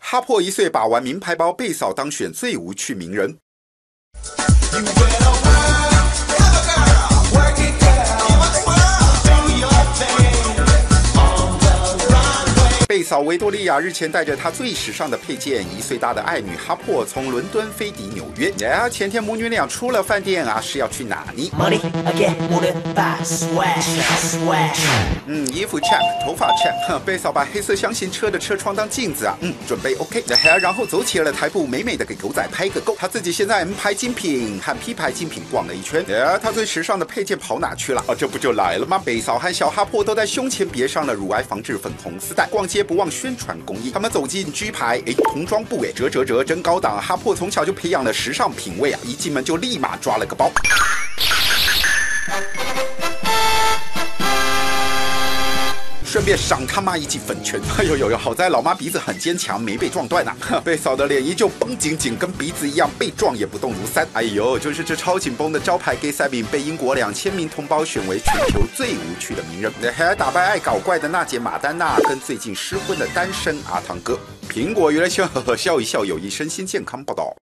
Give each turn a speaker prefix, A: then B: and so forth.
A: 哈珀1岁把玩名牌包，贝嫂当选最无趣名人。贝嫂维多利亚日前带着她最时尚的配件，1岁大的爱女哈珀从伦敦飞抵纽约。前天母女俩出了饭店啊，是要去哪呢？衣服 check， 头发 check。贝嫂把黑色箱型车的车窗当镜子啊，准备 OK。然后走起了台步，美美的给狗仔拍个够。她自己先在 M 牌精品和 P 牌精品逛了一圈。她最时尚的配件跑哪去了？这不就来了吗？贝嫂和小哈珀都在胸前别上了乳癌防治粉红丝带。逛街不忘宣传公益，他们走进 G 牌，童装部折真高档。哈珀从小就培养了时尚品味啊，一进门就立马抓了个包。顺便赏他妈一记粉拳！好在老妈鼻子很坚强，没被撞断啊。贝嫂的脸依旧绷紧紧，跟鼻子一样，被撞也不动如山。就是这超紧绷的招牌 gay 赛饼被英国2000名同胞选为全球最无趣的名人，还打败爱搞怪的娜姐马丹娜跟最近失婚的单身阿汤哥。苹果娱乐圈笑一笑，有益身心健康报道。